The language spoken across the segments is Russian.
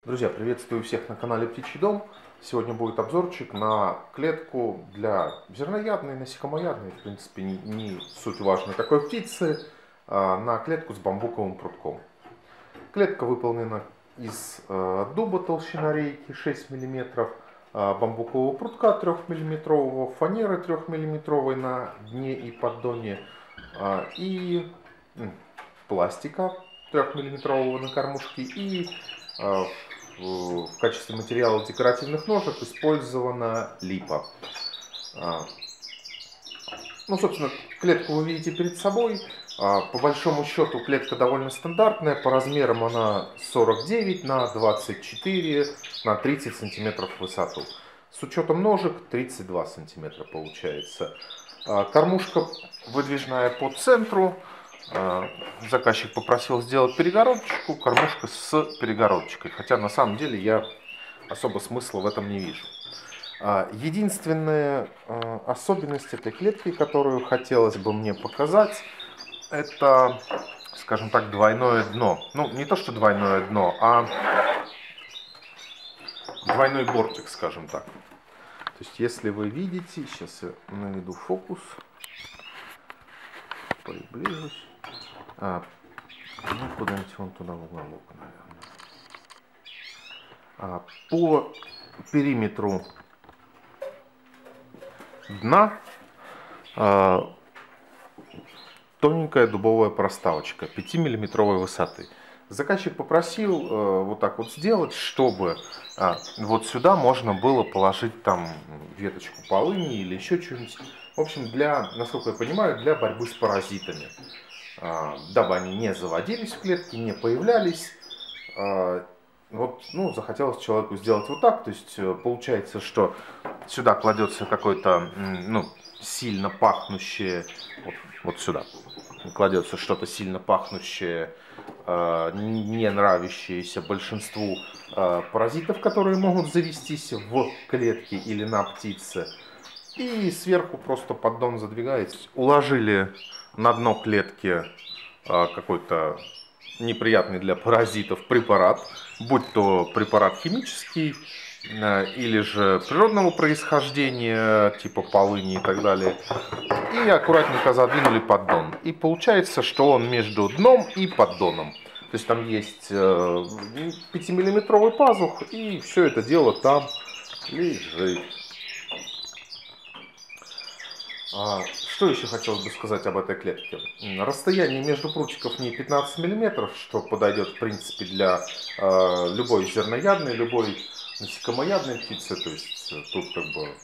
Друзья, приветствую всех на канале Птичий дом. Сегодня будет обзорчик на клетку для зерноядной, насекомоядной, в принципе, не суть важной такой птицы, на клетку с бамбуковым прутком. Клетка выполнена из дуба, толщина рейки 6 мм, бамбукового прутка 3 мм, фанеры 3 мм на дне и поддоне и пластика 3 мм на кормушке и в качестве материала декоративных ножек использована липа. Ну, собственно, клетку вы видите перед собой. По большому счету клетка довольно стандартная. По размерам она 49 на 24 на 30 сантиметров в высоту. С учетом ножек 32 сантиметра получается. Кормушка выдвижная по центру. Заказчик попросил сделать перегородочку, кормушка с перегородочкой. Хотя на самом деле я особо смысла в этом не вижу. Единственная особенность этой клетки, которую хотелось бы мне показать, это, скажем так, двойное дно. Ну, не то, что двойное дно, а двойной бортик, скажем так. То есть, если вы видите, сейчас я наведу фокус, приближусь. Ну, куда-нибудь вон туда в уголок, наверное. По периметру дна тоненькая дубовая проставочка 5-миллиметровой высоты. Заказчик попросил вот так вот сделать, чтобы вот сюда можно было положить там веточку полыни или еще что-нибудь. В общем, насколько я понимаю, для борьбы с паразитами. Дабы они не заводились в клетке, не появлялись. Вот, ну, захотелось человеку сделать вот так. То есть получается, что сюда кладется какое-то, ну, сильно пахнущее, вот сюда кладется что-то сильно пахнущее, не нравящееся большинству паразитов, которые могут завестись в клетке или на птице. И сверху просто поддон задвигается. Уложили на дно клетки какой-то неприятный для паразитов препарат, будь то препарат химический или же природного происхождения, типа полыни и так далее. И аккуратненько задвинули поддон. И получается, что он между дном и поддоном. То есть там есть 5-миллиметровый пазух, и все это дело там лежит. Что еще хотелось бы сказать об этой клетке? Расстояние между прутиков не 15 мм, что подойдет в принципе для любой зерноядной, любой насекомоядной птицы. То есть тут как бы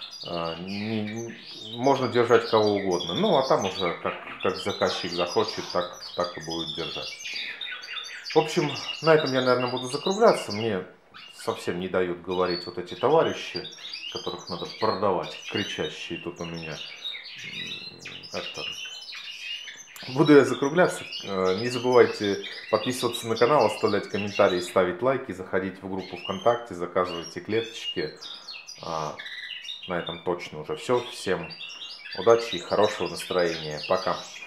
можно держать кого угодно. Ну а там уже как заказчик захочет, так и будет держать. В общем, на этом я, наверное, буду закругляться. Мне совсем не дают говорить вот эти товарищи, которых надо продавать, кричащие тут у меня. Буду я закругляться. Не забывайте подписываться на канал, оставлять комментарии, ставить лайки, заходить в группу ВКонтакте, заказывайте клеточки. На этом точно уже все. Всем удачи и хорошего настроения. Пока.